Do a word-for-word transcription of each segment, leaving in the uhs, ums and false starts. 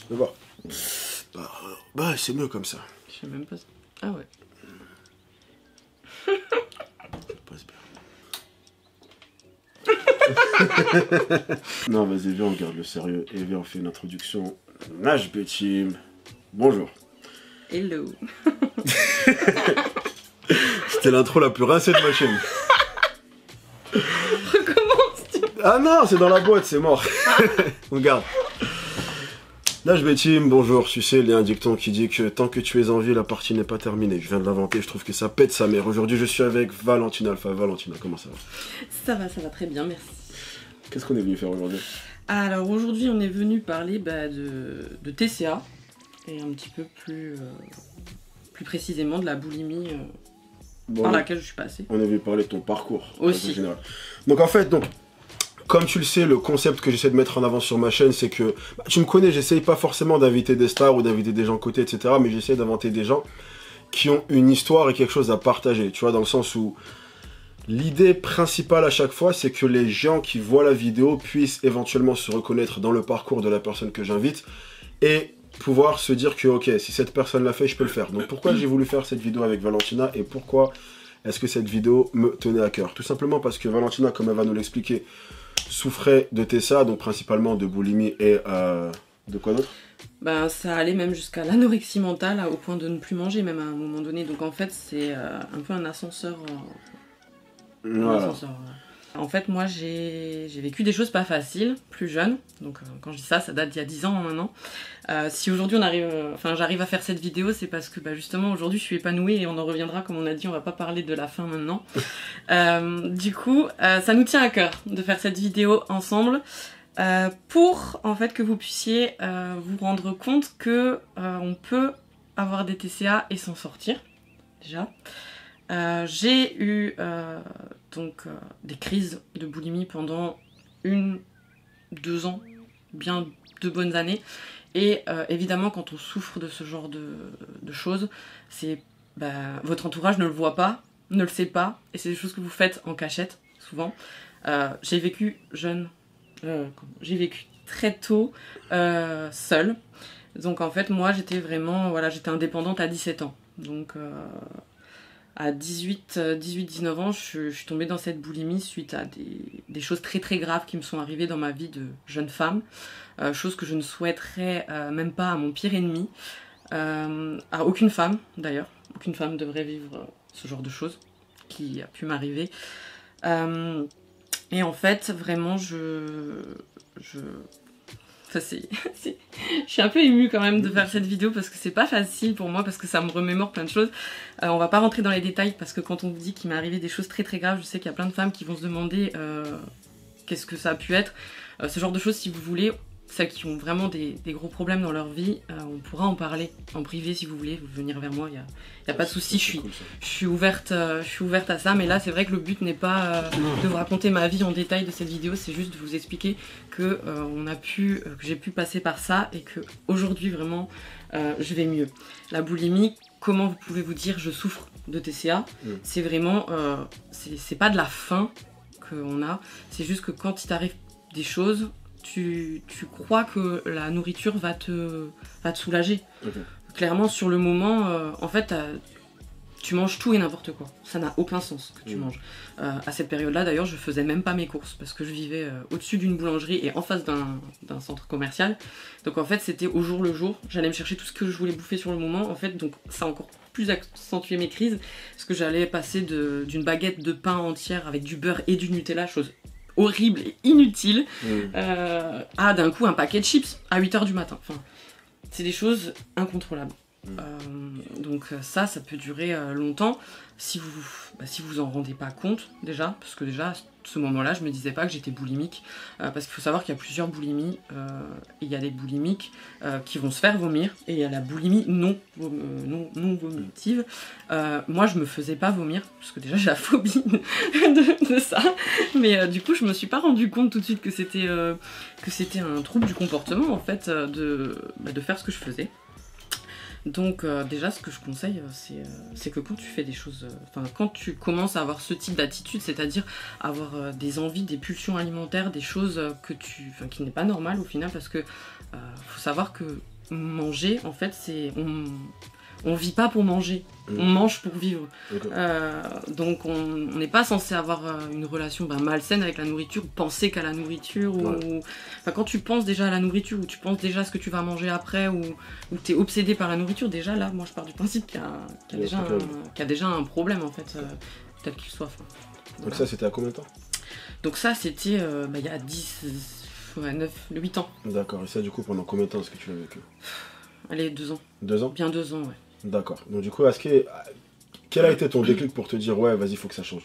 Mais bon. Bah, bah c'est mieux comme ça. Je sais même pas. Ah ouais. Ça passe bien. Non, vas-y, viens, on garde le sérieux et viens, on fait une introduction. H B Team. Bonjour. Hello. C'était l'intro la plus rincée de ma chaîne. Recommence-tu? Ah non, c'est dans la boîte, c'est mort. On garde. H B Team, bonjour, tu sais, il y a un dicton qui dit que tant que tu es en vie, la partie n'est pas terminée. Je viens de l'inventer, je trouve que ça pète sa mère. Aujourd'hui, je suis avec Valentina Alpha. Valentina, comment ça va? Ça va, ça va très bien, merci. Qu'est-ce qu'on est venu faire aujourd'hui? Alors aujourd'hui, on est venu parler bah, de, de T C A et un petit peu plus, euh, plus précisément de la boulimie euh, bon, par laquelle je suis passée. On est venu parler de ton parcours. Aussi. En général. Donc en fait, donc, comme tu le sais, le concept que j'essaie de mettre en avant sur ma chaîne, c'est que, bah, tu me connais, j'essaye pas forcément d'inviter des stars ou d'inviter des gens côté, et cetera. Mais j'essaie d'inventer des gens qui ont une histoire et quelque chose à partager. Tu vois, dans le sens où l'idée principale à chaque fois, c'est que les gens qui voient la vidéo puissent éventuellement se reconnaître dans le parcours de la personne que j'invite et pouvoir se dire que, ok, si cette personne l'a fait, je peux le faire. Donc pourquoi j'ai voulu faire cette vidéo avec Valentina et pourquoi est-ce que cette vidéo me tenait à cœur? Tout simplement parce que Valentina, comme elle va nous l'expliquer, souffrait de T C A, donc principalement de boulimie et euh, de quoi d'autre? Ben, ça allait même jusqu'à l'anorexie mentale, au point de ne plus manger même à un moment donné. Donc en fait, c'est euh, un peu un ascenseur. Euh, un voilà. ascenseur voilà. En fait, moi, j'ai vécu des choses pas faciles, plus jeune. Donc, euh, quand je dis ça, ça date d'il y a dix ans maintenant. Euh, si aujourd'hui, on arrive, euh, enfin, j'arrive à faire cette vidéo, c'est parce que, bah, justement, aujourd'hui, je suis épanouie et on en reviendra, comme on a dit, on va pas parler de la fin maintenant. euh, du coup, euh, ça nous tient à cœur de faire cette vidéo ensemble euh, pour, en fait, que vous puissiez euh, vous rendre compte que euh, on peut avoir des T C A et s'en sortir, déjà. Euh, j'ai eu euh, donc euh, des crises de boulimie pendant une, deux ans, bien de bonnes années. Et euh, évidemment, quand on souffre de ce genre de, de choses, c'est bah, votre entourage ne le voit pas, ne le sait pas, et c'est des choses que vous faites en cachette, souvent. Euh, j'ai vécu jeune, euh, j'ai vécu très tôt, euh, seule. Donc en fait, moi, j'étais vraiment, voilà, j'étais indépendante à dix-sept ans. Donc euh, à dix-huit dix-neuf ans, je, je suis tombée dans cette boulimie suite à des, des choses très très graves qui me sont arrivées dans ma vie de jeune femme. Euh, chose que je ne souhaiterais euh, même pas à mon pire ennemi. Euh, à aucune femme d'ailleurs. Aucune femme ne devrait vivre ce genre de choses qui a pu m'arriver. Euh, et en fait, vraiment, je... je Ça, c'est, c'est... Je suis un peu émue quand même de faire cette vidéo parce que c'est pas facile pour moi, parce que ça me remémore plein de choses. Euh, on va pas rentrer dans les détails parce que quand on dit qu'il m'est arrivé des choses très très graves, je sais qu'il y a plein de femmes qui vont se demander euh, qu'est-ce que ça a pu être. Euh, ce genre de choses, si vous voulez, celles qui ont vraiment des, des gros problèmes dans leur vie, euh, on pourra en parler en privé si vous voulez, vous venir vers moi, il n'y a, y a pas de souci, je suis, je, suis ouverte, euh, je suis ouverte à ça, mais là c'est vrai que le but n'est pas euh, de vous raconter ma vie en détail de cette vidéo, c'est juste de vous expliquer que, euh, on a pu, euh, que j'ai pu passer par ça et que aujourd'hui vraiment euh, je vais mieux. La boulimie, comment vous pouvez vous dire je souffre de T C A, mmh. c'est vraiment, euh, c'est pas de la faim qu'on a, c'est juste que quand il t'arrive des choses, Tu, tu crois que la nourriture va te, va te soulager. Okay. Clairement, sur le moment, euh, en fait, tu manges tout et n'importe quoi. Ça n'a aucun sens que tu mmh. manges. Euh, à cette période-là, d'ailleurs, je faisais même pas mes courses parce que je vivais euh, au-dessus d'une boulangerie et en face d'un centre commercial. Donc en fait, c'était au jour le jour. J'allais me chercher tout ce que je voulais bouffer sur le moment. En fait, donc ça a encore plus accentué mes crises parce que j'allais passer d'une baguette de pain entière avec du beurre et du Nutella, chose horrible et inutile, mmh. euh, à d'un coup un paquet de chips à huit heures du matin. Enfin, c'est des choses incontrôlables. Mmh. Euh, donc ça, ça peut durer euh, longtemps si vous, bah, si vous en rendez pas compte déjà, parce que déjà à ce moment-là, je me disais pas que j'étais boulimique, euh, parce qu'il faut savoir qu'il y a plusieurs boulimies. Euh, il y a des boulimiques euh, qui vont se faire vomir, et il y a la boulimie non, euh, non, non vomitive. Euh, moi, je me faisais pas vomir, parce que déjà j'ai la phobie de, de ça, mais euh, du coup, je me suis pas rendu compte tout de suite que c'était euh, que c'était un trouble du comportement en fait, euh, de, bah, de faire ce que je faisais. Donc euh, déjà ce que je conseille c'est euh, que quand tu fais des choses, enfin euh, quand tu commences à avoir ce type d'attitude, c'est-à-dire avoir euh, des envies, des pulsions alimentaires, des choses que tu, enfin qui n'est pas normal au final, parce que euh, faut savoir que manger, en fait, c'est... On, on vit pas pour manger, mmh. on mange pour vivre. Okay. Euh, donc on n'est pas censé avoir une relation ben, malsaine avec la nourriture, ou penser qu'à la nourriture, ou... Ouais. Enfin, quand tu penses déjà à la nourriture, ou tu penses déjà à ce que tu vas manger après, ou, ou tu es obsédé par la nourriture, déjà là, moi je pars du principe qu'il y a, qu'il y a, déjà, un, qu'il y a déjà un problème en fait, euh, tel qu'il soit. Enfin, donc voilà. Ça c'était à combien de temps? Donc ça c'était euh, bah, il y a dix, ouais, neuf, huit ans. D'accord, et ça du coup pendant combien de temps est-ce que tu l'as vécu? Allez, deux ans. Deux ans? Bien deux ans, ouais. D'accord. Donc du coup, est-ce que, quel a été ton déclic pour te dire ouais, vas-y, il faut que ça change?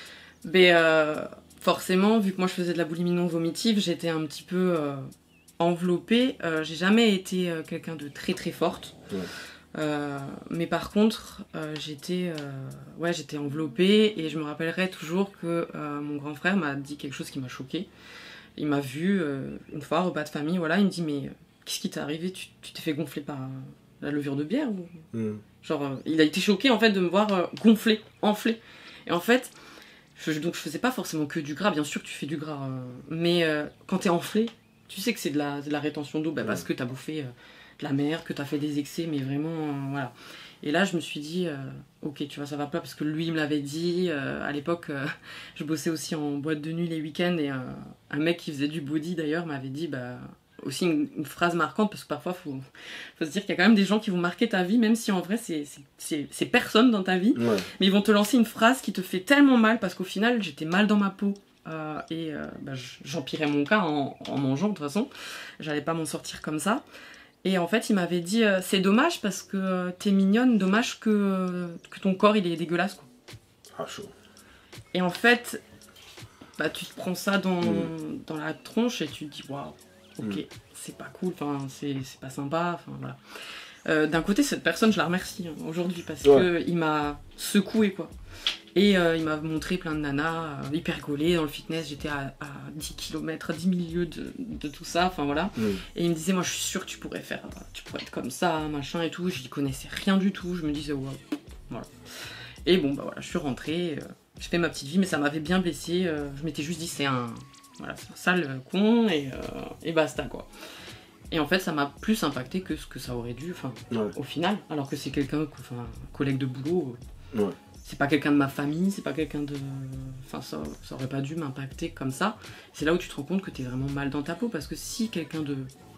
Ben euh, forcément, vu que moi je faisais de la boulimie non vomitive, j'étais un petit peu euh, enveloppée. Euh, j'ai jamais été euh, quelqu'un de très très forte. Ouais. Euh, mais par contre, euh, j'étais euh, ouais, j'étais enveloppée et je me rappellerai toujours que euh, mon grand frère m'a dit quelque chose qui m'a choquée. Il m'a vu euh, une fois, repas de famille, voilà, il me dit mais qu'est-ce qui t'est arrivé? Tu t'es fait gonfler par la levure de bière ou... mmh. Genre, euh, il a été choqué en fait de me voir euh, gonfler, enfler. Et en fait, je, donc je faisais pas forcément que du gras, bien sûr que tu fais du gras, euh, mais euh, quand t'es enflé, tu sais que c'est de la, de la rétention d'eau, bah, mmh. parce que t'as bouffé euh, de la mer, que t'as fait des excès, mais vraiment, euh, voilà. Et là, je me suis dit, euh, ok, tu vois, ça va pas, parce que lui, il me l'avait dit. Euh, à l'époque, euh, je bossais aussi en boîte de nuit les week-ends, et euh, un mec qui faisait du body, d'ailleurs, m'avait dit, bah... aussi une, une phrase marquante, parce que parfois il faut, faut se dire qu'il y a quand même des gens qui vont marquer ta vie, même si en vrai c'est, c'est, c'est, c'est personne dans ta vie, ouais. mais ils vont te lancer une phrase qui te fait tellement mal, parce qu'au final j'étais mal dans ma peau, euh, et euh, bah, j'empirais mon cas en, en mangeant, de toute façon j'allais pas m'en sortir comme ça. Et en fait il m'avait dit euh, c'est dommage parce que euh, t'es mignonne, dommage que, euh, que ton corps il est dégueulasse, quoi. Ah, chaud. Et en fait bah, tu te prends ça dans, mmh. dans la tronche et tu te dis waouh, ok, mmh. c'est pas cool, enfin, c'est, c'est pas sympa, enfin voilà. Euh, d'un côté, cette personne, je la remercie hein, aujourd'hui parce ouais. qu'il m'a secoué, quoi. Et euh, il m'a montré plein de nanas euh, hyper gaulées dans le fitness. J'étais à, à dix kilomètres, à dix mille lieues de, de tout ça, enfin voilà. Mmh. Et il me disait, moi je suis sûre que tu pourrais faire, tu pourrais être comme ça, machin et tout. Je n'y connaissais rien du tout, je me disais, wow, voilà. Et bon, bah voilà, je suis rentrée, euh, j'ai fait ma petite vie, mais ça m'avait bien blessée. Euh, je m'étais juste dit, c'est un. Voilà, c'est un sale con et, euh, et basta quoi. Et en fait, ça m'a plus impacté que ce que ça aurait dû, enfin, ouais. au final. Alors que c'est quelqu'un, enfin, un collègue de boulot. Ouais. C'est pas quelqu'un de ma famille, c'est pas quelqu'un de. Enfin, ça, ça aurait pas dû m'impacter comme ça. C'est là où tu te rends compte que t'es vraiment mal dans ta peau, parce que si quelqu'un de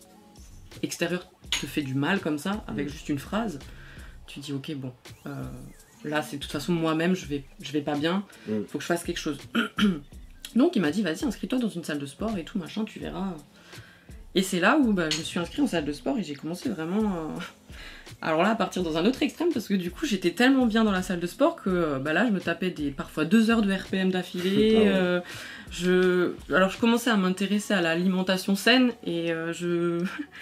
extérieur te fait du mal comme ça, avec mmh. juste une phrase, tu dis ok, bon. Euh, là, c'est de toute façon moi-même, je vais, je vais pas bien, mmh. faut que je fasse quelque chose. Donc il m'a dit vas-y inscris-toi dans une salle de sport et tout machin, tu verras. Et c'est là où bah, je me suis inscrite en salle de sport et j'ai commencé vraiment euh... alors là à partir dans un autre extrême, parce que du coup j'étais tellement bien dans la salle de sport que bah, là je me tapais des parfois deux heures de R P M d'affilée. Ah ouais. euh, je... Alors je commençais à m'intéresser à l'alimentation saine et euh, je...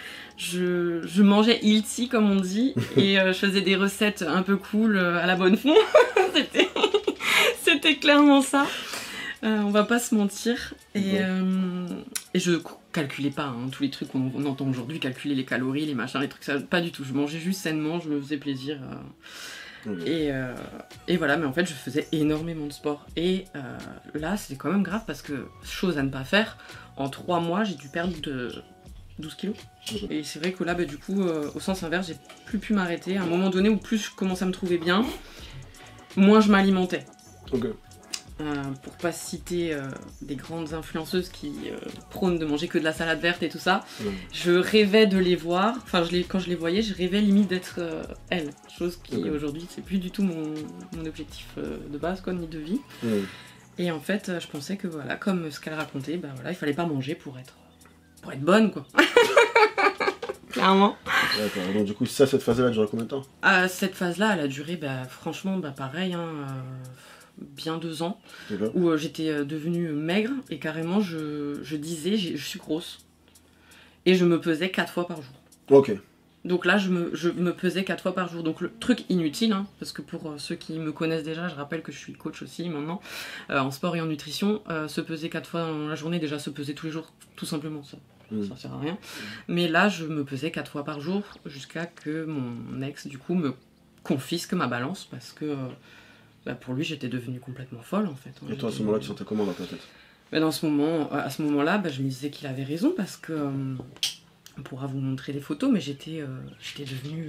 je je mangeais healthy comme on dit et euh, je faisais des recettes un peu cool euh, à la bonne fond. C'était... C'était clairement ça. Euh, on va pas se mentir. Et, euh, et je calculais pas hein, tous les trucs qu'on on entend aujourd'hui, calculer les calories, les machins, les trucs, ça, pas du tout. Je mangeais juste sainement, je me faisais plaisir. Euh, mmh. et, euh, et voilà, mais en fait, je faisais énormément de sport. Et euh, là, c'était quand même grave parce que, chose à ne pas faire, en trois mois, j'ai dû perdre de douze kilos. Mmh. Et c'est vrai que là, bah, du coup, euh, au sens inverse, j'ai plus pu m'arrêter. À un moment donné où plus je commençais à me trouver bien, moins je m'alimentais. Ok. Euh, pour pas citer euh, des grandes influenceuses qui euh, prônent de manger que de la salade verte et tout ça, mmh. je rêvais de les voir, enfin je les, quand je les voyais, je rêvais limite d'être euh, elles, chose qui mmh. aujourd'hui c'est plus du tout mon, mon objectif euh, de base quoi, ni de vie. Mmh. Et en fait euh, je pensais que voilà, comme ce qu'elle racontait, bah voilà, il fallait pas manger pour être, pour être bonne quoi. Clairement. D'accord, donc du coup ça, cette phase là a duré combien de temps? euh, Cette phase là elle a duré bah, franchement bah, pareil hein, euh, bien deux ans, okay. où euh, j'étais euh, devenue maigre et carrément je, je disais je suis grosse et je me pesais quatre fois par jour. Ok. Donc là je me, je me pesais quatre fois par jour, donc le truc inutile hein, parce que pour euh, ceux qui me connaissent déjà, je rappelle que je suis coach aussi maintenant euh, en sport et en nutrition, euh, se peser quatre fois dans la journée, déjà se peser tous les jours tout simplement ça, mmh. ça sert à rien, mmh. mais là je me pesais quatre fois par jour jusqu'à que mon ex du coup me confisque ma balance parce que euh, bah pour lui, j'étais devenue complètement folle en fait. Et toi, à ce moment-là, tu sentais comment dans ta tête? bah dans ce moment, À ce moment-là, bah, je me disais qu'il avait raison parce que, euh, On pourra vous montrer des photos, mais j'étais euh, j'étais devenue...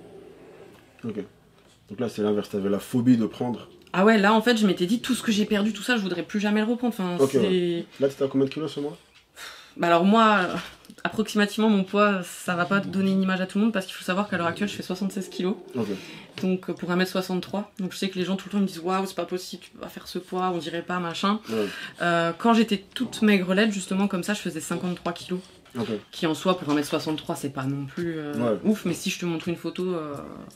Euh... Ok. Donc là, c'est l'inverse, t'avais la phobie de prendre. Ah ouais, là, en fait, je m'étais dit, tout ce que j'ai perdu, tout ça, je voudrais plus jamais le reprendre. Enfin, ok, c'est... ouais. Là, t'étais à combien de kilos ce mois? Bah alors moi, euh, approximativement, mon poids, ça va pas donner une image à tout le monde, parce qu'il faut savoir qu'à l'heure actuelle, je fais soixante-seize kilos. Ok. Donc euh, pour un mètre soixante-trois. Donc je sais que les gens tout le temps me disent, waouh, c'est pas possible, tu peux pas faire ce poids, on dirait pas, machin. Ouais. Euh, quand j'étais toute maigrelette, justement, comme ça, je faisais cinquante-trois kilos. Ok. Qui en soi, pour un mètre soixante-trois, c'est pas non plus euh, Ouais. ouf, mais si je te montre une photo, euh,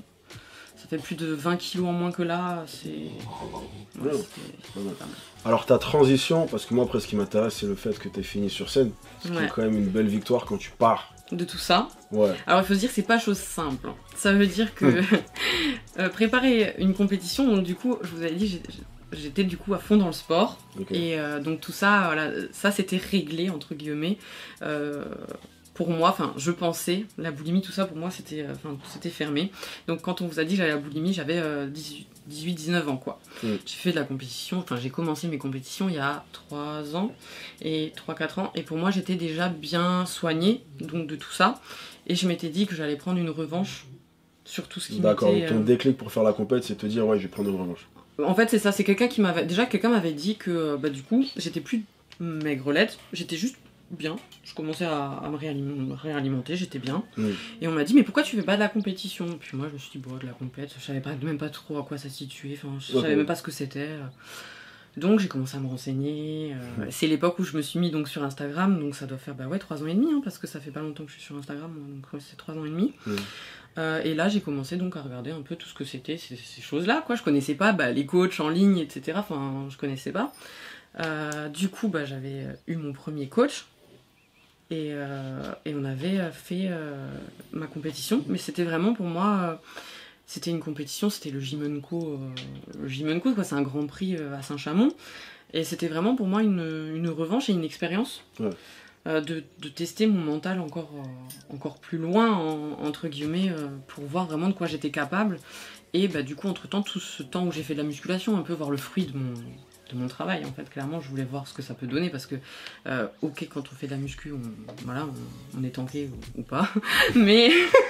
ça fait plus de vingt kilos en moins que là, c'est... Ouais, Ouais. c'était Ouais. pas mal. Alors ta transition, parce que moi après ce qui m'intéresse c'est le fait que t'aies fini sur scène, ce qui Ouais. est quand même une belle victoire quand tu pars. De tout ça. Ouais. Alors il faut se dire que c'est pas chose simple. Ça veut dire que euh, préparer une compétition, donc du coup, je vous avais dit, j'ai- j'étais du coup à fond dans le sport. Okay. Et euh, donc tout ça, voilà, ça c'était réglé, entre guillemets. Euh, pour moi, enfin, je pensais, la boulimie, tout ça, pour moi, c'était enfin, c'était fermé. Donc quand on vous a dit que j'avais la boulimie, j'avais euh, dix-huit dix-neuf ans, quoi. Mm. J'ai fait de la compétition, enfin, j'ai commencé mes compétitions il y a trois ans, et trois quatre ans, et pour moi, j'étais déjà bien soignée, donc de tout ça, et je m'étais dit que j'allais prendre une revanche sur tout ce qui m'était... D'accord, donc ton euh... déclic pour faire la compète, c'est de te dire, ouais, je vais prendre une revanche. En fait, c'est ça, c'est quelqu'un qui m'avait... Déjà, quelqu'un m'avait dit que, bah, du coup, j'étais plus maigrelette, j'étais juste bien, je commençais à, à me réalim- réalimenter, j'étais bien, mmh. Et on m'a dit mais pourquoi tu fais pas de la compétition? Puis moi je me suis dit bon, de la compète, je savais pas, même pas trop à quoi ça se situait, enfin, je okay. savais même pas ce que c'était, donc j'ai commencé à me renseigner, euh, mmh. C'est l'époque où je me suis mis donc sur Instagram, donc ça doit faire bah ouais trois ans et demi, hein, parce que ça fait pas longtemps que je suis sur Instagram, donc ouais, c'est trois ans et demi. Mmh. Euh, et là j'ai commencé donc à regarder un peu tout ce que c'était ces, ces choses là quoi, je connaissais pas bah, les coachs en ligne etc, enfin je connaissais pas. Euh, du coup bah, j'avais eu mon premier coach. Et, euh, et on avait fait euh, ma compétition, mais c'était vraiment pour moi, euh, c'était une compétition, c'était le Jimenko, euh, le Jimenko quoi, c'est un grand prix euh, à Saint-Chamond, et c'était vraiment pour moi une, une revanche et une expérience, ouais. euh, de, de tester mon mental encore, euh, encore plus loin, en, entre guillemets, euh, pour voir vraiment de quoi j'étais capable, et bah, du coup entre temps, tout ce temps où j'ai fait de la musculation, un peu voir le fruit de mon... de mon travail en fait, clairement je voulais voir ce que ça peut donner parce que euh, ok quand on fait de la muscu on, voilà, on, on est tanké ou, ou pas mais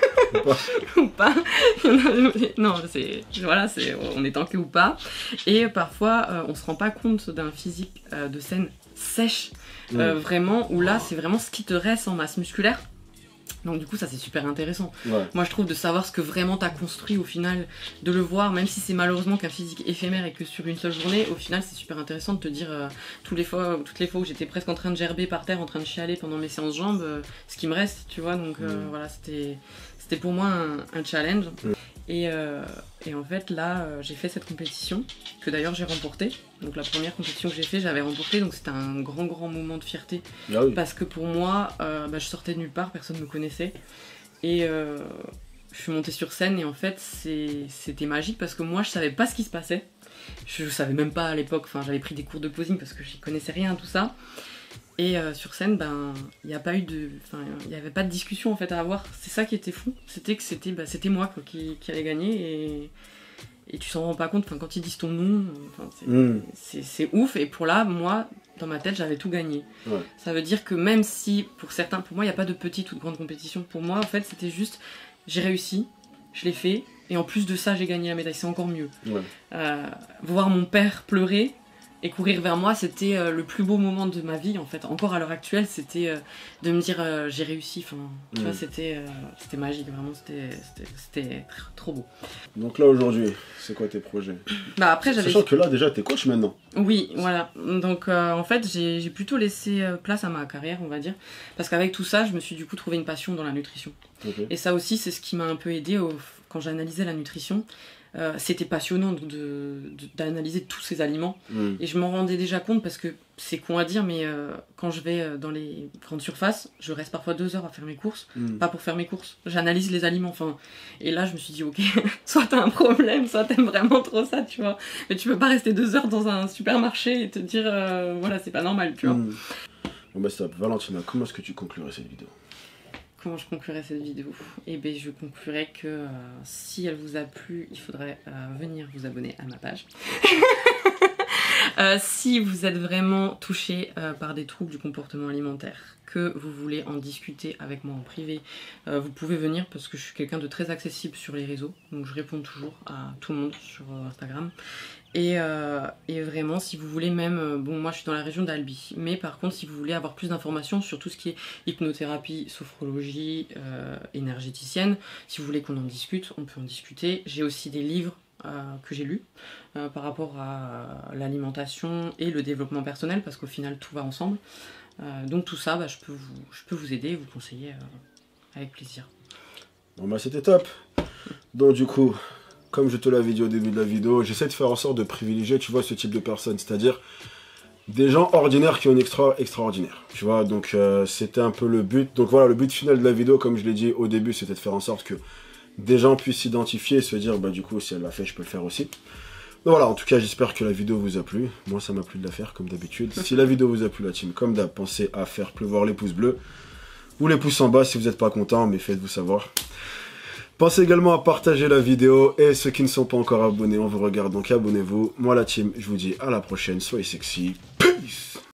ou pas non c'est voilà c'est on est tanké ou pas et parfois euh, on se rend pas compte d'un physique euh, de scène sèche euh, mmh. vraiment où là c'est vraiment ce qui te reste en masse musculaire. Donc du coup ça c'est super intéressant. Ouais. Moi je trouve de savoir ce que vraiment t'as construit au final, de le voir, même si c'est malheureusement qu'un physique éphémère et que sur une seule journée, au final c'est super intéressant de te dire euh, tous les fois, toutes les fois où j'étais presque en train de gerber par terre, en train de chialer pendant mes séances jambes, euh, ce qui me reste, tu vois, donc euh, mmh. voilà, c'était, c'était pour moi un, un challenge. Mmh. Et, euh, et en fait là euh, j'ai fait cette compétition, que d'ailleurs j'ai remportée. Donc la première compétition que j'ai fait, j'avais remporté, donc c'était un grand grand moment de fierté. Ah oui. Parce que pour moi, euh, bah, je sortais de nulle part, personne ne me connaissait. Et euh, je suis montée sur scène et en fait c'est, c'était magique parce que moi je savais pas ce qui se passait. Je, je savais même pas à l'époque, enfin j'avais pris des cours de posing parce que j'y connaissais rien tout ça. Et euh, sur scène, ben, il n'y a pas eu de, enfin, il n'y avait pas de discussion en fait à avoir. C'est ça qui était fou, c'était que c'était, bah, c'était moi quoi, qui, qui allait gagner et, et tu s'en rends pas compte. Enfin, quand ils disent ton nom, enfin, c'est, mmh. c'est, c'est ouf. Et pour là, moi, dans ma tête, j'avais tout gagné. Ouais. Ça veut dire que même si pour certains, pour moi, il n'y a pas de petite ou de grande compétition. Pour moi, en fait, c'était juste, j'ai réussi, je l'ai fait, et en plus de ça, j'ai gagné la médaille. C'est encore mieux. Ouais. Euh, voir mon père pleurer. Et courir vers moi, c'était euh, le plus beau moment de ma vie, en fait. Encore à l'heure actuelle, c'était euh, de me dire euh, j'ai réussi. Enfin, tu mmh. vois, c'était, euh, c'était magique, vraiment, c'était, c'était, c'était trop beau. Donc là, aujourd'hui, c'est quoi tes projets? Bah après, j'avais... Sachant que là, déjà, t'es coach maintenant. Oui, voilà. Donc, euh, en fait, j'ai, j'ai plutôt laissé place à ma carrière, on va dire. Parce qu'avec tout ça, je me suis du coup trouvé une passion dans la nutrition. Okay. Et ça aussi, c'est ce qui m'a un peu aidée au... quand j'analysais la nutrition. Euh, c'était passionnant de, de, d'analyser tous ces aliments mmh. et je m'en rendais déjà compte parce que c'est con à dire mais euh, quand je vais dans les grandes surfaces je reste parfois deux heures à faire mes courses, mmh. pas pour faire mes courses, j'analyse les aliments enfin, et là je me suis dit ok soit t'as un problème soit t'aimes vraiment trop ça tu vois, mais tu peux pas rester deux heures dans un supermarché et te dire euh, voilà c'est pas normal tu vois. Mmh. Bon bah stop, Valentina, comment est-ce que tu conclurais cette vidéo? Comment je conclurai cette vidéo? Eh bien, je conclurai que euh, si elle vous a plu, il faudrait euh, venir vous abonner à ma page. euh, si vous êtes vraiment touché euh, par des troubles du comportement alimentaire, que vous voulez en discuter avec moi en privé, euh, vous pouvez venir parce que je suis quelqu'un de très accessible sur les réseaux, donc je réponds toujours à tout le monde sur euh, Instagram. Et, euh, et vraiment, si vous voulez même, euh, bon moi je suis dans la région d'Albi, mais par contre si vous voulez avoir plus d'informations sur tout ce qui est hypnothérapie, sophrologie, euh, énergéticienne, si vous voulez qu'on en discute, on peut en discuter. J'ai aussi des livres euh, que j'ai lus euh, par rapport à l'alimentation et le développement personnel, parce qu'au final tout va ensemble. Euh, donc tout ça, bah, je, peux vous, je peux vous aider et vous conseiller euh, avec plaisir. Bon bah c'était top. Donc du coup, comme je te l'avais dit au début de la vidéo, j'essaie de faire en sorte de privilégier, tu vois, ce type de personnes, c'est-à-dire des gens ordinaires qui ont une extra extraordinaire, tu vois, donc euh, c'était un peu le but. Donc voilà, le but final de la vidéo, comme je l'ai dit au début, c'était de faire en sorte que des gens puissent s'identifier et se dire, bah du coup, si elle l'a fait, je peux le faire aussi. Donc voilà, en tout cas, j'espère que la vidéo vous a plu. Moi, ça m'a plu de la faire, comme d'habitude. Si la vidéo vous a plu, la team, comme d'hab, pensez à faire pleuvoir les pouces bleus ou les pouces en bas si vous n'êtes pas content, mais faites-vous savoir. Pensez également à partager la vidéo, et ceux qui ne sont pas encore abonnés, on vous regarde, donc abonnez-vous. Moi, la team, je vous dis à la prochaine, soyez sexy, peace.